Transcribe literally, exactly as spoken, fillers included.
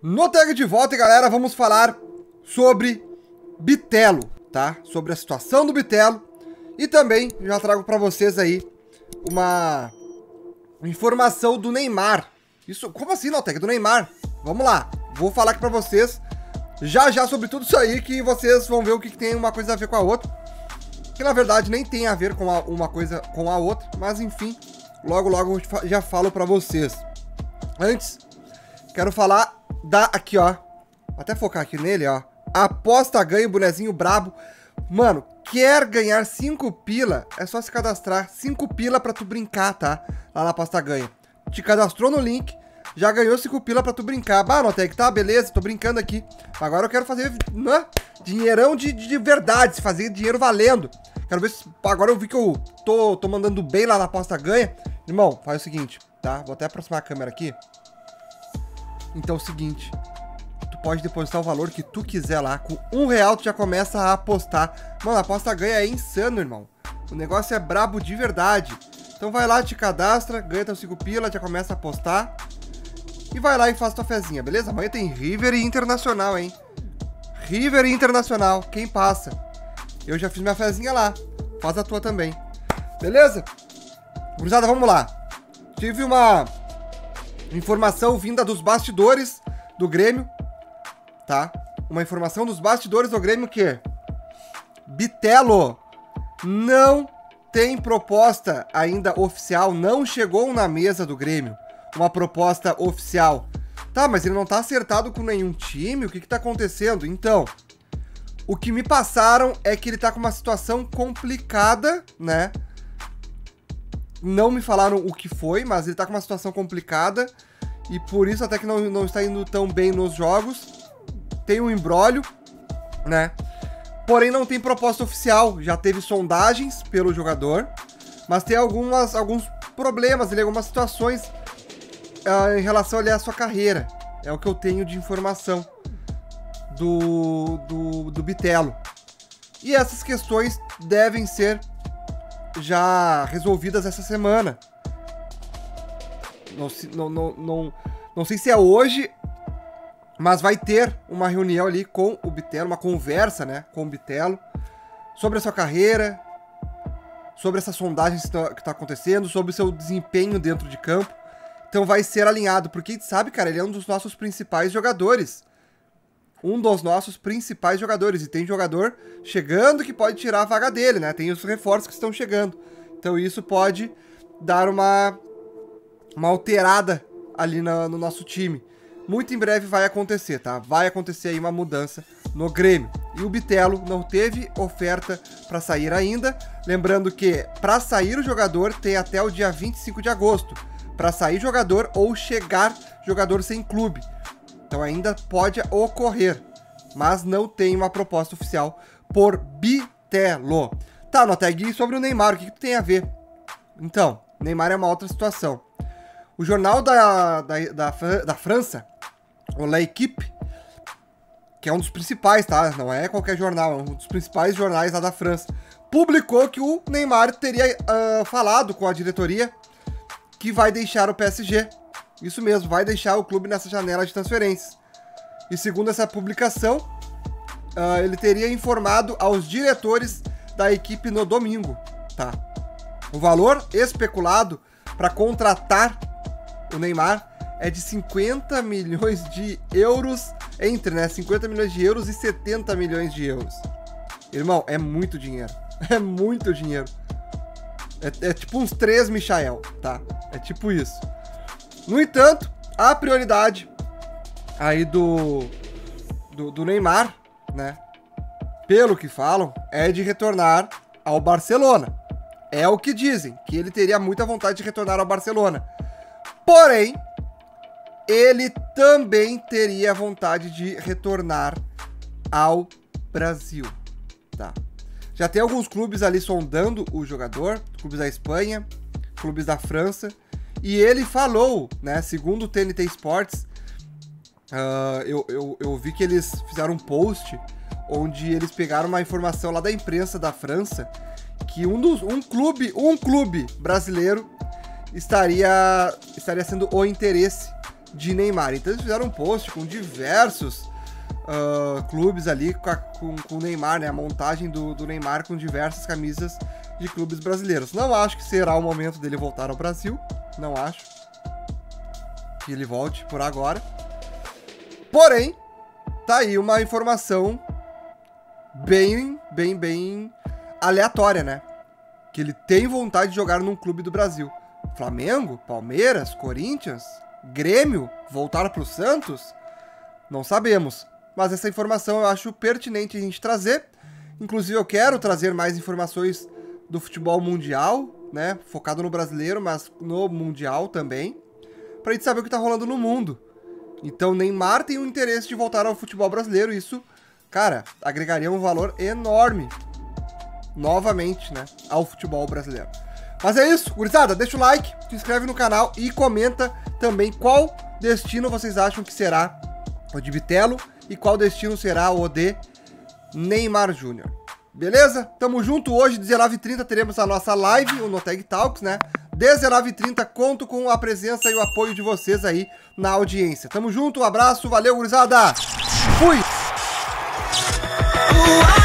No tag de volta, galera, vamos falar sobre Bitelo, tá? Sobre a situação do Bitelo. E também já trago pra vocês aí uma informação do Neymar. Isso, como assim, Notec? Do Neymar? Vamos lá, vou falar aqui pra vocês já já sobre tudo isso aí, que vocês vão ver o que, que tem uma coisa a ver com a outra. Que na verdade nem tem a ver com a, uma coisa com a outra, mas enfim, logo logo eu já falo pra vocês. Antes, quero falar da, aqui ó, até focar aqui nele ó, aposta ganho, bonezinho brabo. Mano, quer ganhar cinco pila, é só se cadastrar, cinco pila pra tu brincar, tá? Lá na aposta ganha. Te cadastrou no link, já ganhou cinco pila pra tu brincar. Bah, Notec, tá, beleza, tô brincando aqui. Agora eu quero fazer, né, dinheirão de, de verdade, fazer dinheiro valendo. Quero ver se, agora eu vi que eu tô, tô mandando bem lá na aposta ganha. Irmão, faz o seguinte, tá? Vou até aproximar a câmera aqui. Então é o seguinte, tu pode depositar o valor que tu quiser lá. Com um real tu já começa a apostar. Mano, a aposta ganha é insano, irmão. O negócio é brabo de verdade. Então vai lá, te cadastra, ganha teu cinco pila, já começa a apostar. E vai lá e faz tua fezinha, beleza? Amanhã tem River e Internacional, hein? River e Internacional, quem passa? Eu já fiz minha fezinha lá. Faz a tua também. Beleza? Gurizada, vamos lá. Tive uma informação vinda dos bastidores do Grêmio, tá? Uma informação dos bastidores do Grêmio que Bitelo não tem proposta ainda oficial, não chegou na mesa do Grêmio uma proposta oficial. Tá, mas ele não tá acertado com nenhum time? O que que tá acontecendo? Então, o que me passaram é que ele tá com uma situação complicada, né? Não me falaram o que foi, mas ele tá com uma situação complicada e por isso até que não, não está indo tão bem nos jogos. Tem um imbróglio, né? Porém não tem proposta oficial. Já teve sondagens pelo jogador, mas tem algumas, alguns problemas, ali, algumas situações uh, em relação ali, à sua carreira. É o que eu tenho de informação do, do, do Bitelo. E essas questões devem ser já resolvidas essa semana. Não, não, não, não, não sei se é hoje, mas vai ter uma reunião ali com o Bitelo, uma conversa, né, com o Bitelo, sobre a sua carreira, sobre essas sondagens que estão tá acontecendo, sobre o seu desempenho dentro de campo. Então vai ser alinhado, porque a gente sabe, cara, ele é um dos nossos principais jogadores. Um dos nossos principais jogadores. E tem jogador chegando que pode tirar a vaga dele, né? Tem os reforços que estão chegando. Então isso pode dar uma, uma alterada ali na, no nosso time. Muito em breve vai acontecer, tá? Vai acontecer aí uma mudança no Grêmio. E o Bitelo não teve oferta para sair ainda. Lembrando que para sair o jogador tem até o dia vinte e cinco de agosto. Para sair jogador ou chegar jogador sem clube. Então ainda pode ocorrer, mas não tem uma proposta oficial por Bitelo. Tá, Noteg, sobre o Neymar, o que, que tem a ver? Então, Neymar é uma outra situação. O jornal da, da, da, da França, o L'Équipe, que é um dos principais, tá? Não é qualquer jornal, é um dos principais jornais lá da França, publicou que o Neymar teria uh, falado com a diretoria que vai deixar o P S G. Isso mesmo, vai deixar o clube nessa janela de transferências. E segundo essa publicação, uh, ele teria informado aos diretores da equipe no domingo, tá? O valor especulado para contratar o Neymar é de cinquenta milhões de euros, entre, né? cinquenta milhões de euros e setenta milhões de euros. Irmão, é muito dinheiro. É muito dinheiro. É, é tipo uns três Michael, tá? É tipo isso. No entanto, a prioridade aí do, do, do Neymar, né, pelo que falam, é de retornar ao Barcelona. É o que dizem, que ele teria muita vontade de retornar ao Barcelona. Porém, ele também teria vontade de retornar ao Brasil, tá? Já tem alguns clubes ali sondando o jogador, clubes da Espanha, clubes da França. E ele falou, né, segundo o T N T Sports, uh, eu, eu, eu vi que eles fizeram um post onde eles pegaram uma informação lá da imprensa da França que um, dos, um, clube, um clube brasileiro estaria, estaria sendo o interesse de Neymar. Então eles fizeram um post com diversos uh, clubes ali com, a, com, com o Neymar, né? A montagem do, do Neymar com diversas camisas de clubes brasileiros. Não acho que será o momento dele voltar ao Brasil. Não acho que ele volte por agora. Porém, tá aí uma informação bem, bem, bem aleatória, né? Que ele tem vontade de jogar num clube do Brasil. Flamengo, Palmeiras, Corinthians, Grêmio, voltar pro Santos? Não sabemos. Mas essa informação eu acho pertinente a gente trazer. Inclusive eu quero trazer mais informações do futebol mundial, né? Focado no brasileiro, mas no mundial também. Pra gente saber o que tá rolando no mundo. Então Neymar tem o interesse de voltar ao futebol brasileiro. Isso, cara, agregaria um valor enorme novamente, né, ao futebol brasileiro. Mas é isso, gurizada, deixa o like, se inscreve no canal e comenta também qual destino vocês acham que será o de Bitelo e qual destino será o de Neymar Júnior. Beleza? Tamo junto, hoje, dezenove e trinta, teremos a nossa live, o Noteg Talks, né? dezenove e trinta, conto com a presença e o apoio de vocês aí na audiência. Tamo junto, um abraço, valeu, gurizada! Fui!